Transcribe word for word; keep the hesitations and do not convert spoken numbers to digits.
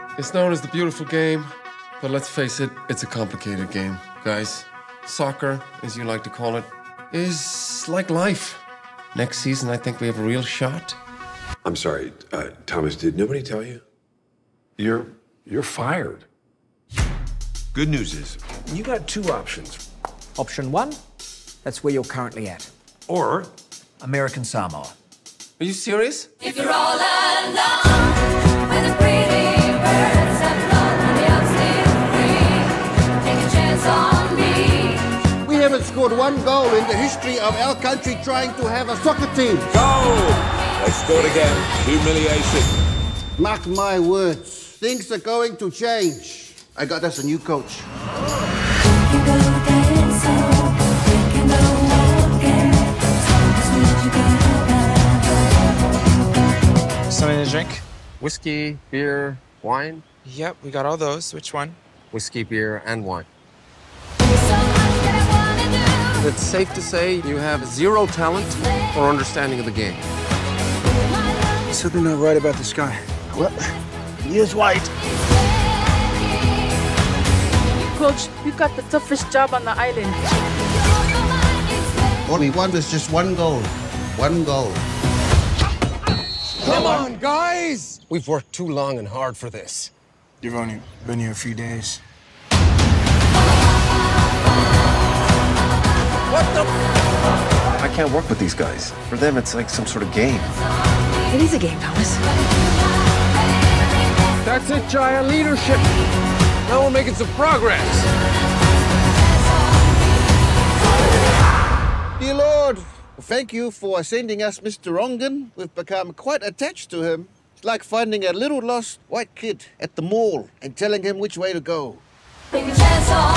It's known as the beautiful game, but let's face it, it's a complicated game, guys. Soccer, as you like to call it, is like life. Next season, I think we have a real shot. I'm sorry, uh, Thomas, did nobody tell you? You're, you're fired. Good news is, you got two options. Option one, that's where you're currently at. Or American Samoa. Are you serious? If you're all alone with the pretty birds that flown on the outstanding free, take a chance on me. We haven't scored one goal in the history of our country trying to have a soccer team. Goal! They scored again. Humiliation. Mark my words, things are going to change. I got us a new coach. Something to drink? Whiskey, beer, wine? Yep, we got all those. Which one? Whiskey, beer, and wine. It's safe to say you have zero talent or understanding of the game. Something not right about this guy. What? He is white. Coach, you got the toughest job on the island. All we want is just one goal. One goal. Come on, guys! We've worked too long and hard for this. You've only been here a few days. What the? I can't work with these guys. For them, it's like some sort of game. It is a game, Thomas. That's it, Jaya. Leadership. Now we're making some progress. Dear Lord, thank you for sending us Mister Ongen. We've become quite attached to him. It's like finding a little lost white kid at the mall and telling him which way to go. Take a chance on